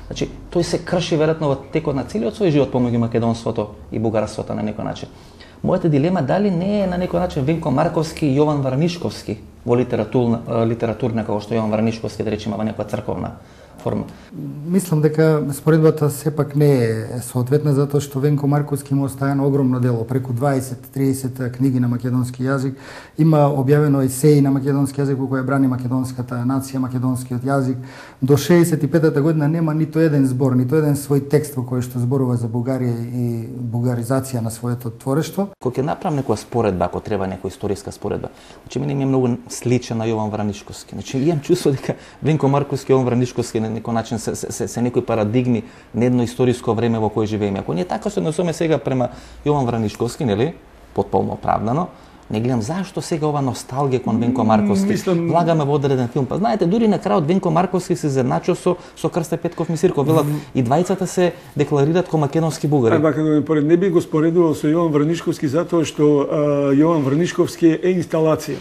Значи, тој се крши веројатно во текот на целиот свој живот помеѓу македонството и бугарството на некој начин. Мојата дилема дали не е на некој начин Венко Марковски и Јован Вранишковски во литературна како што Јован Вранишковски да речеме во некоја црковна форма. Мислам дека споредбата сепак не е соодветна затоа што Венко Марковски има оставено огромно дело, преку 20-30 книги на македонски јазик, има објавено есеи на македонски јазик во која брани македонската нација, македонскиот јазик. До 65-та година нема ниту еден збор, ниту еден свој текст во кој што зборува за Бугарија и бугаризација на своето творештво. Кога ќе направам некоја споредба, ако треба некоја историска споредба, значи мене ми е многу сличен на Јован Вранишковски. Значи имам чувство дека Венко Марковски и Јован Вранишковски на некој начин се некои парадигми на едно историско време во кое живееме. Ако ние така се однесуваме сега према Јован Вранишковски, нели, потполно оправдано, не гледам зашто сега ова носталгија кон Венко Марковски. Влагаме во одреден филм. Па знаете, дури на крајот Венко Марковски се заедначил со Крсте Петков Мисирков. Велат и двајцата се декларираат како македонски бугари. Не би го споредувал со Јован Вранишковски затоа што Јован Вранишковски е инсталација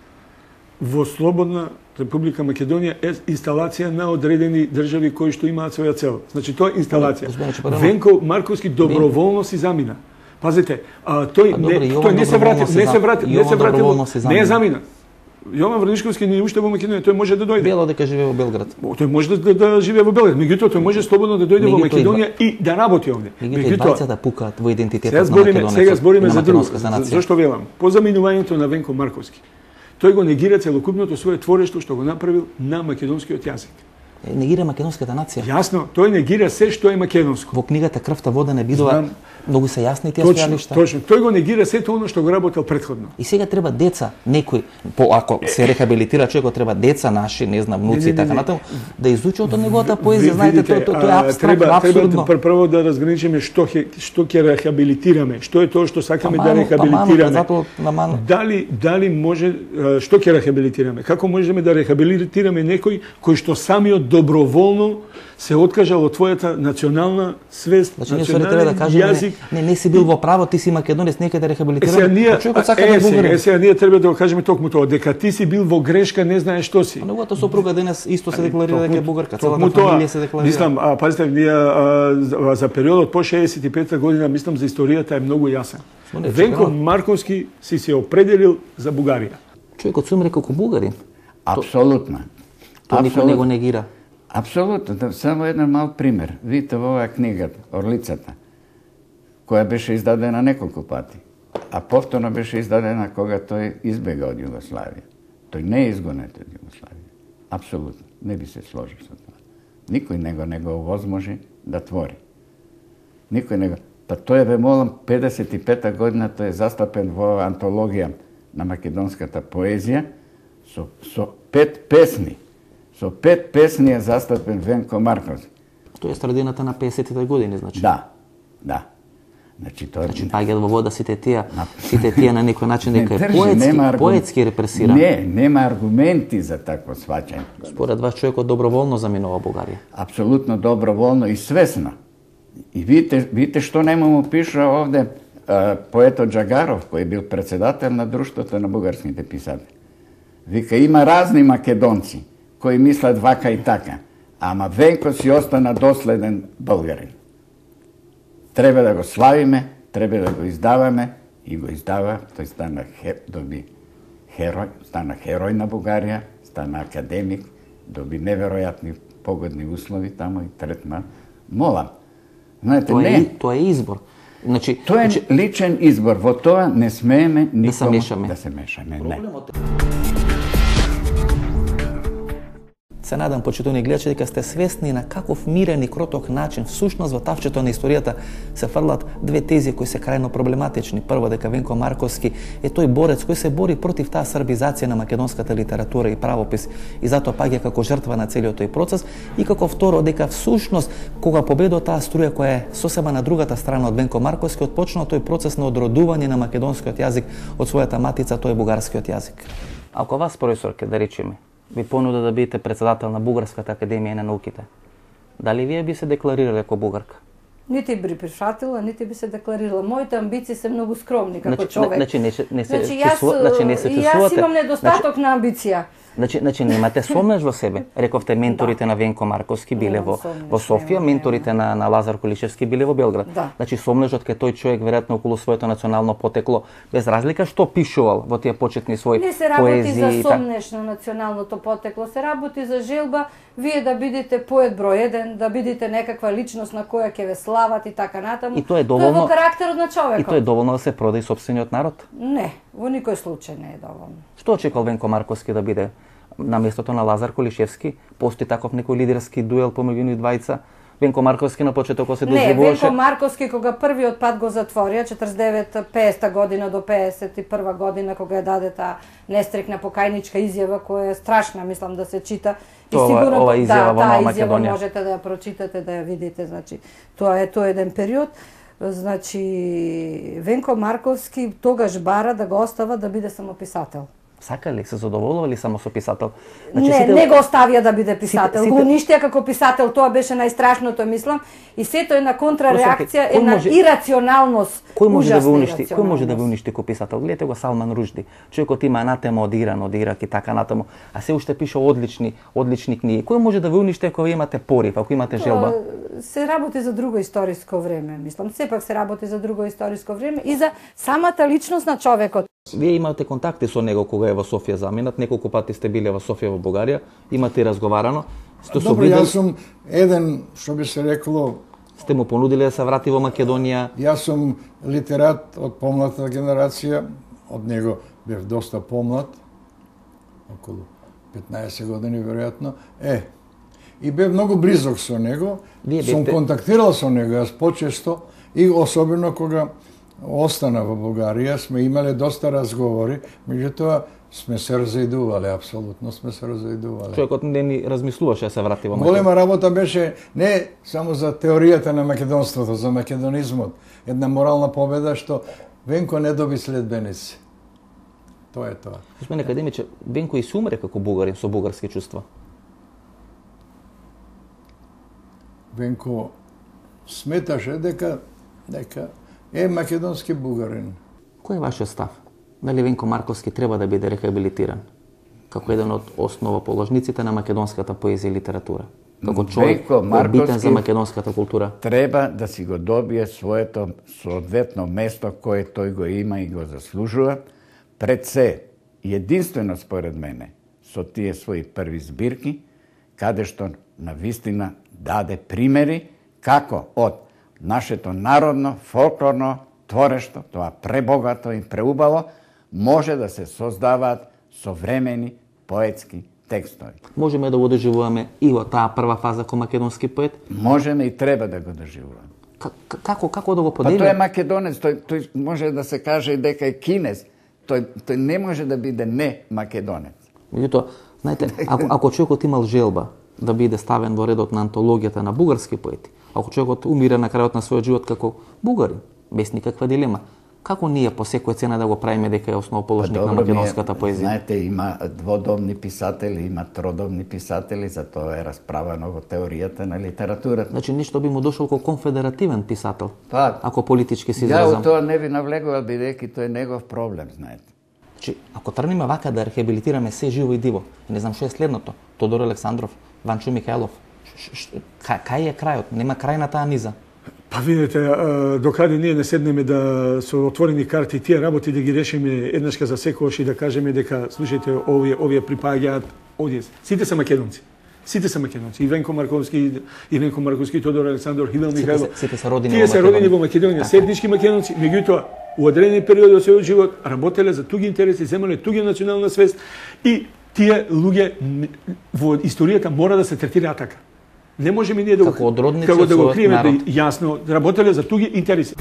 во слободна Република Македонија, е инсталација на одредени држави кои што имаат своја цел. Значи тоа е инсталација. Венко Марковски доброволно си замина. Пазите, тој не се врати, не е замина. Јован Вранишковски не уште во Македонија, тој може да дојде. Бело дека живее во Белград. Тој може да живее во Белград, меѓутоа тој може слободно да дојде во Македонија и да работи овде. Меѓутоа да пукаат во идентитетот на Македонија. Сега збориме за друго. Зошто велам? По заминувањето на Венко Марковски, тој го негира целокупното свое творештво што го направил на македонскиот јазик. Негира македонската нација. Јасно, тој негира се што е македонско. Во книгата Крвта вода не бидува многу се јасни тие стојалишта. Точно, тој го негира сето оно што го работел претходно. И сега треба деца, некој, ако се рехабилитира човекот, треба деца наши, не знам, внуци и така натаму, да изучат од неговата поезија. Знаете, тоа е апстрактно, апсурдно. Треба прво да разграничиме што ќе рехабилитираме, што е тоа што сакаме да рехабилитираме. Дали може, што ќе рехабилитираме? Како можеме да рехабилитираме некој кој што самиот доброволно се откажал од твојата национална свест, национален јазик. Не си бил во право, ти си македонец, нека те рехабилитираме. Човекот сака да бугари. Сега ние треба да го кажеме токму тоа, дека ти си бил во грешка, не знаеш што си. Неговата сопруга денес исто се декларира дека е бугарка, целата фамилија се декларира. Мислам, пазите, ние за периодот по 65 година, мислам за историјата е многу јасен. Венко Марковски си се определил за Бугарија. Човекот се умре како бугарин. Апсолутно. Тој никој не го негира. Апсолутно, само еден мал пример. Видите во оваа книга, Орлицата, која беше издадена неколку пати, а повторно беше издадена кога тој избега од Југославија. Тој не е изгонет од Југославија. Апсолутно, не би се сложил со тоа. Никој не го овозможи да твори. Никој не го... Па тој е, молам, 55-та година, тој е застапен во антологија на македонската поезија со 5 песни. Со 5 песни е застапен Венко Марковски. Тоа е средината на 50-те години, значи. Да. Значи паѓаат во вода сите тие на некој начин дека е поетски репресиран. Нема аргументи за такво сваќање. Според вас човекот доброволно заминува Бугарија? Апсолутно доброволно и свесно. И видите што нема му пиша овде поетот Джагаров, кој бил председател на Друштвото на бугарските писатели. Вика, има разни македонци кои мислат вака и така, ама Венко си остана доследен българин. Треба да го славиме, треба да го издаваме и го издава. Тој стана херој на Бугарија, стана академик, доби неверојатни погодни услови тамо и третман. Молам. Знаете, тоа е избор. Тоа е личен избор. Во тоа не смееме никому да се мешаме. Се надам, почитувани гледачи, дека сте свесни на каков мирен и кроток начин всушност во тавчето на историјата се фрлат две тези кои се крајно проблематични. Прво, дека Венко Марковски е тој борец кој се бори против таа србизација на македонската литература и правопис и затоа паѓа како жртва на целиот тој процес, и како второ, дека всушност кога победува таа струја која е сосема на другата страна од Венко Марковски, отпочнал тој процес на одродување на македонскиот јазик од својата матица, тој е бугарскиот јазик. Ако вас, професорке, да речеме, ви понуда да бидете председател на Бугарската академија на науките, дали вие би се декларирале како бугарка? Нити би прифатила, нити би се декларирала. Моите амбиции се многу скромни како човек. Значи не се Јас чувствувате. имам недостаток на амбиција. Значи немате сомнеш во себе. Рековте менторите на Венко Марковски биле во Софија, менторите на Лазар Колишевски биле во Белград. Значи сомнежот кај тој човек веројатно околу своето национално потекло, без разлика што пишувал во тие почетни своји поезии. Не се работи за сомнеш на националното потекло, се работи за желба вие да бидете поет број 1, да бидете некаква личност на која ќе ве слават и така натаму. И тоа е доволно. Тоа е во карактерот на човекот. И тоа е доволно да се продаде сопствениот народ? Не, во никој случај не е доволно. Што очекувал Венко Марковски да биде на местото на Лазар Колишевски? Постои таков некој лидерски дуел помеѓу нив двајца? Венко Марковски на почетокот се доживуваше. Не, Венко Марковски кога првиот пат го затворија 49-50 година до 51 година кога ја даде таа нестрекна покајничка изјава која е страшна, мислам да се чита. И сигурно ова изјава во Нова изјава Македонија можете да ја прочитате, да ја видите, значи тоа е еден период. Значи Венко Марковски тогаш бара да го остава да биде само писател. Сака ли се задоволува ли само со писател? Значи, не го оставија да биде писател. Го уништија како писател, тоа беше најстрашното, мислам, и сето е на контрареакција, е на ирационалност. Кој може да ви уништи? Кој може да ви уништи како писател? Гледате го Салман Ружди. Човекот има анатема од Ирак и така натаму, а се уште пише одлични книги. Кој може да ви уништи ако имате порив, ако имате желба? Се работи за друго историско време, мислам. Сепак се работи за друго историско време и за самата личност на човекот. Вие имате контакти со него кога е во Софија заминат, неколку пати сте биле во Софија во Бугарија, имате и разговарано. Добро, јас сум еден, што би се рекло... Сте му понудили да се врати во Македонија? Јас сум литерат од помлада генерација, од него бев доста помлад, околу 15 години веројатно. И бев многу близок со него, сум контактирал со него, јас почесто, и особено кога остана во Бугарија, сме имале доста разговори, меѓутоа сме се разоидувале, апсолутно сме се разоидувале. Човекот не ни размислуваше да се врати во Македонија. Голема работа беше не само за теоријата на македонството, за македонизмот, една морална победа што Венко не доби следбеници. Тоа е тоа. Господине академиче, Венко и се умре како бугарин со бугарски чувства. Венко сметаше дека е македонски бугарин. Кој е вашиот став? Дали Венко Марковски треба да биде рехабилитиран како еден од основоположниците на македонската поезија и литература? Како човек кој е битен за македонската култура? Треба да си го добие своето соодветно место кое тој го има и го заслужува. Пред се, единствено според мене, со тие своји први збирки, каде што навистина даде примери како од нашето народно, фолклорно творешто, тоа пребогато и преубаво, може да се создаваат современи поетски текстови. Можеме да го доживуваме и во таа прва фаза како македонски поет? Можеме и треба да го доживуваме. Како да го поделиме? Па тој е македонец, тој може да се каже и дека е кинез. Тој не може да биде не македонец. Меѓутоа, знаете, ако човекот имал желба да биде ставен во редот на антологијата на бугарски поети, ако човекот умира на крајот на својот живот како бугарин, без никаква дилема, како ние по секоја цена да го правиме дека е основоположник на македонската поезија? Знаете, има дводомни писатели, има тродомни писатели, затоа е расправено во теоријата на литературата. Значи нешто би му дошол како конфедеративен писател, па, ако политички се изразам. Ја тоа не ви навлегувал, бидејќи тоа е негов проблем, знаете. Значи, ако тргнеме вака да рехабилитираме се живо и диво, не знам што е следното, Тодор Александров, Ванчо Михајлов, кај е крајот? Нема крај на таа низа. Па видите, докаде ние не седнеме да со отворени карти тие работи да ги решиме еднашка за секојаш и да кажеме дека слушајте овие припаѓаат овие. Сите се македонци. Сите се македонци. И Венко Марковски, Тодор Александров, Хивел Михајлов. Сите се родени тие се родени во Македонија, се етнички македонци, меѓутоа у одредени периоди од својот живот работеле за туги интереси, земале туги национална свест и тие луѓе во историјата мора да се третираат така. Не можеме ние да го криеме, да јасно работеле за туги интереси.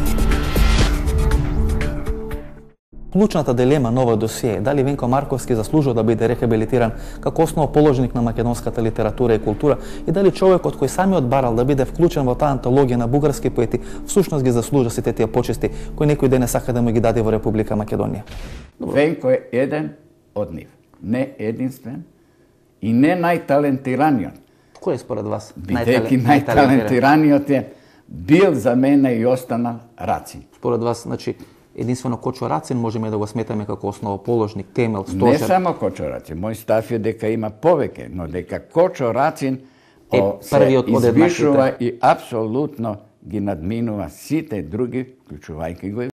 Клучната дилема на овој досие е дали Венко Марковски заслужува да биде рехабилитиран како основоположник на македонската литература и култура и дали човекот кој самиот барал да биде вклучен во таа антологија на бугарски поети всушност ги заслужува сите тие почести кои некој ден не сака да му ги даде во Република Македонија. Венко е еден од нив, не единствен и не најталентираниот. Кој е според вас? Бидејќи најталентираниот е бил за мене и останал Рацин. Според вас, значи, единствено Кочо Рацин можеме да го сметаме како основоположник, темел, стожер? Не само Кочо Рацин, мој став е дека има повеќе, но дека Кочо Рацин се извишува и апсолутно ги надминува сите други, вклучувајќи го и